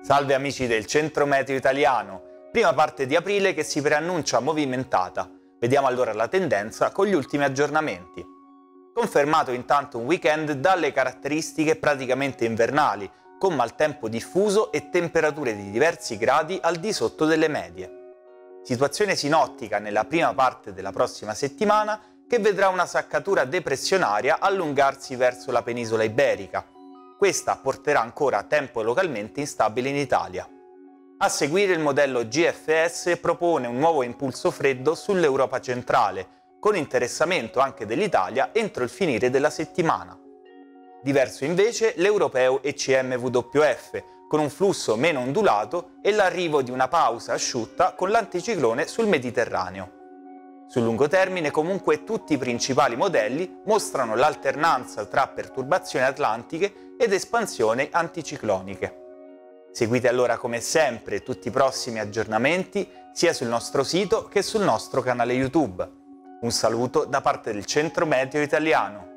Salve amici del Centro Meteo Italiano, prima parte di aprile che si preannuncia movimentata. Vediamo allora la tendenza con gli ultimi aggiornamenti. Confermato intanto un weekend dalle caratteristiche praticamente invernali, con maltempo diffuso e temperature di diversi gradi al di sotto delle medie. Situazione sinottica nella prima parte della prossima settimana che vedrà una saccatura depressionaria allungarsi verso la penisola iberica. Questa porterà ancora tempo localmente instabile in Italia. A seguire il modello GFS propone un nuovo impulso freddo sull'Europa centrale, con interessamento anche dell'Italia entro il finire della settimana. Diverso invece l'europeo ECMWF, con un flusso meno ondulato e l'arrivo di una pausa asciutta con l'anticiclone sul Mediterraneo. Sul lungo termine comunque tutti i principali modelli mostrano l'alternanza tra perturbazioni atlantiche ed espansioni anticicloniche. Seguite allora come sempre tutti i prossimi aggiornamenti sia sul nostro sito che sul nostro canale YouTube. Un saluto da parte del Centro Meteo Italiano.